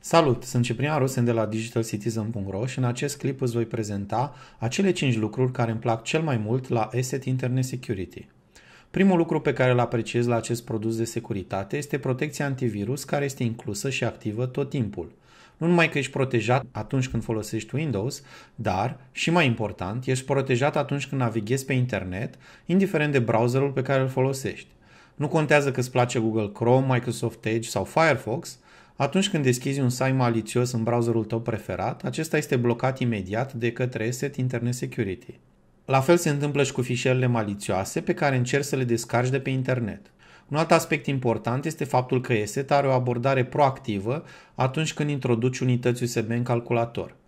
Salut, sunt Ciprian Rusen de la digitalcitizen.ro și în acest clip îți voi prezenta acele 5 lucruri care îmi plac cel mai mult la Asset Internet Security. Primul lucru pe care îl apreciez la acest produs de securitate este protecția antivirus care este inclusă și activă tot timpul. Nu numai că ești protejat atunci când folosești Windows, dar, și mai important, ești protejat atunci când navighezi pe internet, indiferent de browserul pe care îl folosești. Nu contează că îți place Google Chrome, Microsoft Edge sau Firefox, atunci când deschizi un site malițios în browserul tău preferat, acesta este blocat imediat de către Asset Internet Security. La fel se întâmplă și cu fișierele malițioase pe care încerci să le descarci de pe internet. Un alt aspect important este faptul că Asset are o abordare proactivă atunci când introduci unități USB în calculator.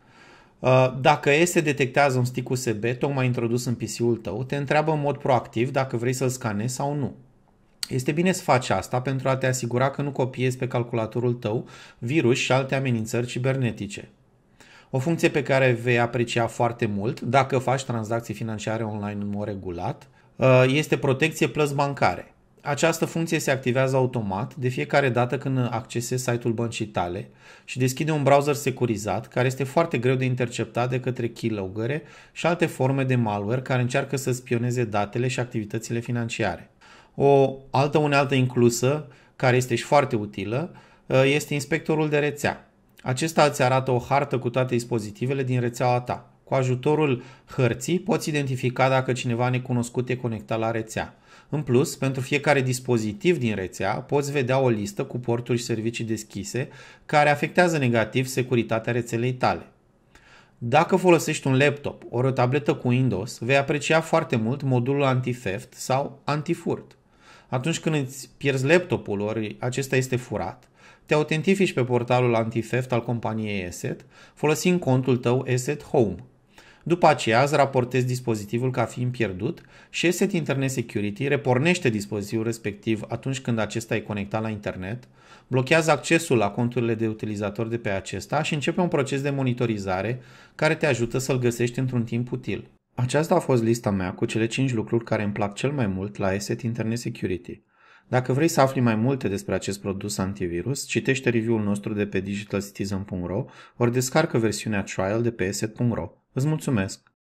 Dacă Asset detectează un stick USB tocmai introdus în PC-ul tău, te întreabă în mod proactiv dacă vrei să-l scanezi sau nu. Este bine să faci asta pentru a te asigura că nu copiezi pe calculatorul tău virus și alte amenințări cibernetice. O funcție pe care vei aprecia foarte mult dacă faci tranzacții financiare online în mod regulat este protecție plăți bancare. Această funcție se activează automat de fiecare dată când accesezi site-ul băncii tale și deschide un browser securizat care este foarte greu de interceptat de către keylogger și alte forme de malware care încearcă să spioneze datele și activitățile financiare. O altă unealtă inclusă, care este și foarte utilă, este inspectorul de rețea. Acesta îți arată o hartă cu toate dispozitivele din rețeaua ta. Cu ajutorul hărții poți identifica dacă cineva necunoscut e conectat la rețea. În plus, pentru fiecare dispozitiv din rețea poți vedea o listă cu porturi și servicii deschise care afectează negativ securitatea rețelei tale. Dacă folosești un laptop ori o tabletă cu Windows, vei aprecia foarte mult modulul anti-theft sau anti-furt. Atunci când îți pierzi laptopul ori acesta este furat, te autentifici pe portalul anti-theft al companiei Asset folosind contul tău Asset Home. După aceea îți raportezi dispozitivul ca fiind pierdut și Asset Internet Security repornește dispozitivul respectiv atunci când acesta e conectat la internet, blochează accesul la conturile de utilizator de pe acesta și începe un proces de monitorizare care te ajută să-l găsești într-un timp util. Aceasta a fost lista mea cu cele 5 lucruri care îmi plac cel mai mult la Asset Internet Security. Dacă vrei să afli mai multe despre acest produs antivirus, citește review-ul nostru de pe digitalcitizen.ro ori descarcă versiunea trial de pe asset.ro. Îți mulțumesc!